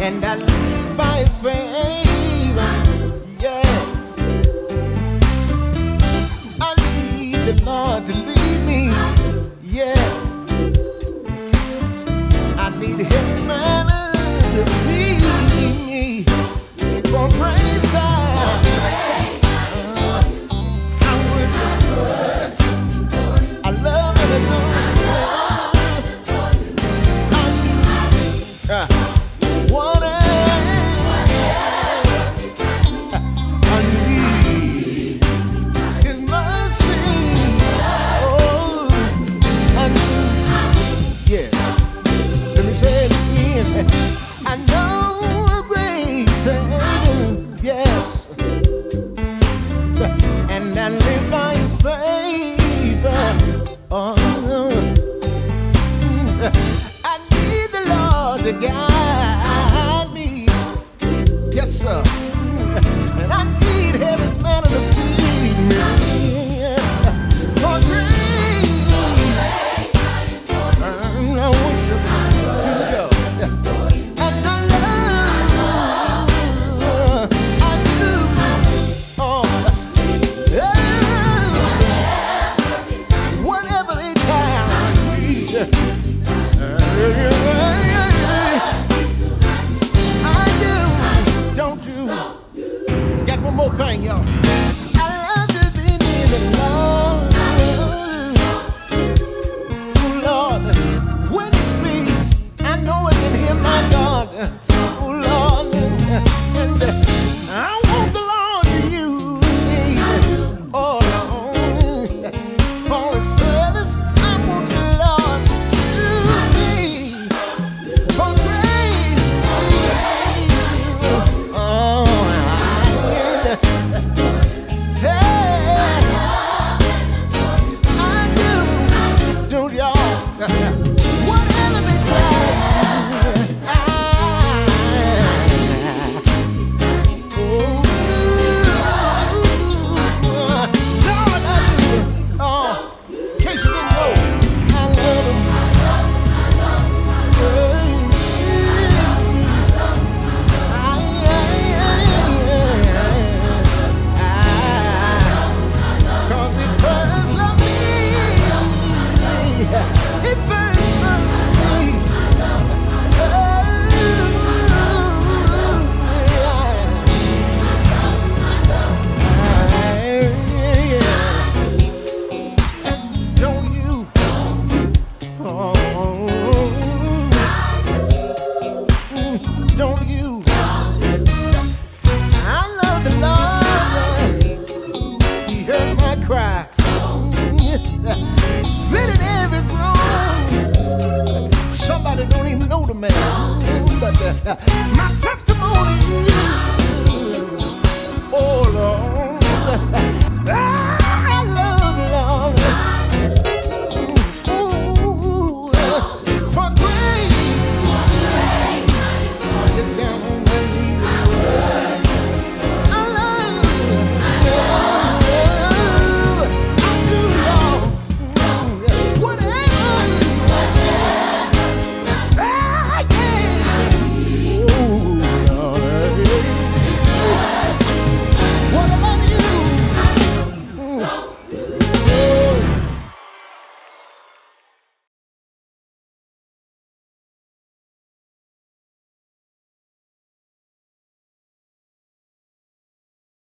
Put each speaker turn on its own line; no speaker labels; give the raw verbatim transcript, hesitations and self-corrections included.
and I live by his favor. Yes, I need the Lord to lead me. Yeah, I need him to feed me for grace. I love it. What I need is mercy. Oh, I need, yeah. Let me say it again. I know grace, yes, and I live by his favor. Oh, I need the Lord to guide me. Yes, sir. And I need heaven's manna to feed me. For grace, and I worship you. And I love, I do. Oh, whatever they tell me. I do. Don't you? Got one more thing, y'all. I love to be near the Lord. Oh, Lord, when he speaks, I know I can hear my God. Oh, Lord, and I want the Lord to use me. Oh, Lord, for his service, I want the Lord to use me. For grace, oh, I do, don't y'all? Whatever they tell me, I, oh, Lord, I do. Oh, in case you didn't know, I love him. Cause he first loved me. He first loved me. Don't you? Oh, don't you? I love the Lord. He heard my cry. Fitted every groan. Somebody don't even know the man, but uh, my testimony is, oh Lord,